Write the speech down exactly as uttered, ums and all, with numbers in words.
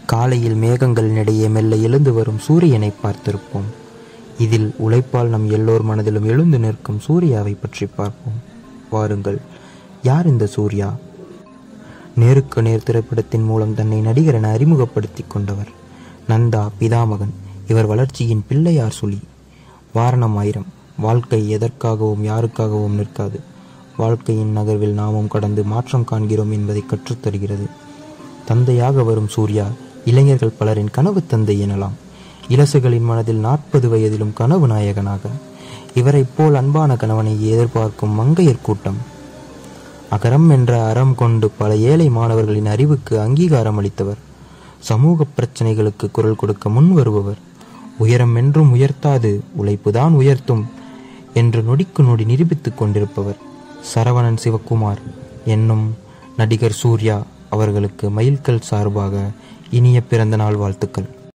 காலையில் மேகங்களினிடையே மெல்ல எழுந்து வரும் சூரியனை பார்த்திருப்போம். இதில் உழைப்பால் நம் எல்லோர் மனதிலும் எழுந்து நிற்கும் சூர்யாவை பற்றி பார்ப்போம். வாருங்கள், யார் இந்த சூர்யா? நேருக்கு நேர் திரைப்படத்தின் மூலம் தன்னை நடிகர் என அறிமுகப்படுத்தி கொண்டவர். நந்தா பிதாமகன். இவர் வளர்ச்சியின் பிள்ளையார் சுழி. வாரணம் ஆயிரம். வாழ்க்கை எதற்காகவும் யாருக்காகவும் நிற்காது. வாழ்க்கையின் நகர்வில் நாமும் கடந்து மாற்றம் காண்கிறோம் என்பதை கற்றுத்தருகிறது. தந்தையாக வரும் சூர்யா இளைஞர்கள் பலரின் கனவு தந்தை எனலாம். இளசுகளின் மனதில் நாற்பது வயதிலும் கனவு நாயகனாக இவரை போல் அன்பான கணவனை எதிர்பார்க்கும் மங்கையர் கூட்டம். அகரம் என்ற அறம் கொண்டு பல ஏழை மாணவர்களின் அறிவுக்கு அங்கீகாரம் அளித்தவர். சமூக பிரச்சனைகளுக்கு குரல் கொடுக்க முன் வருபவர். உயரம் என்றும் உயர்த்தாது, உழைப்புதான் உயர்த்தும் என்று நொடிக்கு நொடி நிரூபித்துக் கொண்டிருப்பவர். சரவணன் சிவகுமார் என்னும் நடிகர் சூர்யா அவர்களுக்கு மைல்கல் சார்பாக இனிய பிறந்த நாள் வாழ்த்துக்கள்.